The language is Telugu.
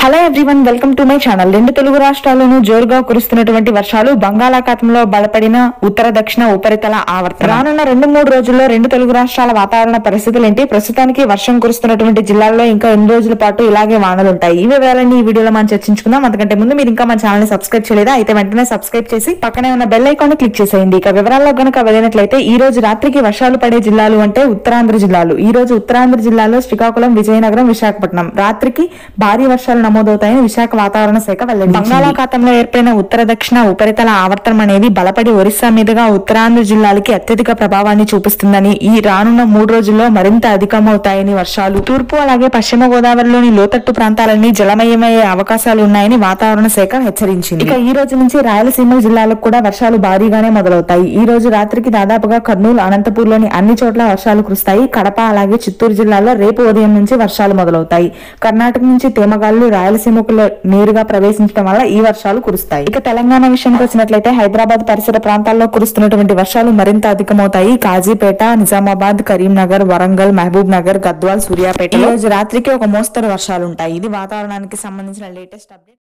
Hello everyone, welcome to my channel. రెండు తెలుగు రాష్ట్రాల్లోనూ జోరుగా కురుస్తున్నటువంటి వర్షాలు, బంగాళాఖాతంలో బలపడిన ఉత్తర దక్షిణ ఉపరితల ఆవర్తనం. రానున్న 2-3 రోజుల్లో రెండు తెలుగు రాష్ట్రాల వాతావరణ పరిస్థితులు ఏంటి, ప్రస్తుతానికి వర్షం కురుస్తున్నటువంటి జిల్లాల్లో ఇంకా ఎన్ని రోజుల పాటు ఇలాగే వానలుంటాయి, ఈ వివరాలన్నీ ఈ వీడియోలో మనం చర్చించుకుందాం. అంతకంటే ముందు మీరు ఇంకా మన ఛానల్ ని సబ్స్క్రైబ్ చేయలేదా అయితే వెంటనే సబ్స్క్రైబ్ చేసి పక్కనే ఉన్న బెల్ ఐకాన్ ని క్లిక్ చేసేయండి. ఇక వివరాల్లో గనుక వెళ్ళినట్లయితే ఈ రోజు రాత్రికి వర్షాలు పడే జిల్లాలు అంటే ఉత్తరాంధ్ర జిల్లాలు. ఈ రోజు ఉత్తరాంధ్ర జిల్లాలో శ్రీకాకుళం, విజయనగరం, విశాఖపట్నం రాత్రికి భారీ వర్షాలు నమోదవుతాయని విశాఖ వాతావరణ శాఖ వెల్లడించింది. బంగాళాఖాతంలో ఏర్పడిన ఉత్తర దక్షిణ ఉపరితల ఆవర్తనం అనేది బలపడి ఒరిస్సా మీదుగా ఉత్తరాంధ్ర జిల్లాలకి అత్యధిక ప్రభావాన్ని చూపిస్తుందని, ఈ రానున్న 3 రోజుల్లో మరింత అధికమవుతాయని వర్షాలు తూర్పు అలాగే పశ్చిమ గోదావరిలోని లోతట్టు ప్రాంతాలన్నీ జలమయమయ్యే అవకాశాలు ఉన్నాయని వాతావరణ శాఖ హెచ్చరించింది. ఇక ఈ రోజు నుంచి రాయలసీమ జిల్లాలకు కూడా వర్షాలు భారీగానే మొదలవుతాయి. ఈ రోజు రాత్రికి దాదాపుగా కర్నూలు, అనంతపూర్లోని అన్ని చోట్ల వర్షాలు కురుస్తాయి. కడప అలాగే చిత్తూరు జిల్లాలో రేపు ఉదయం నుంచి వర్షాలు మొదలవుతాయి. కర్ణాటక నుంచి తేమగాళ్లు రాయలసీమకు నేరుగా ప్రవేశించడం వల్ల ఈ వర్షాలు కురుస్తాయి. ఇక తెలంగాణ విషయానికి వచ్చినట్లయితే హైదరాబాద్ పరిసర ప్రాంతాల్లో కురుస్తున్నటువంటి వర్షాలు మరింత అధికమవుతాయి. కాజీపేట, నిజామాబాద్, కరీంనగర్, వరంగల్, మహబూబ్ నగర్, గద్వాల్, సూర్యాపేట ఈ రోజు రాత్రికి ఒక మోస్తరు వర్షాలుంటాయి. ఇది వాతావరణానికి సంబంధించిన లేటెస్ట్ అప్డేట్.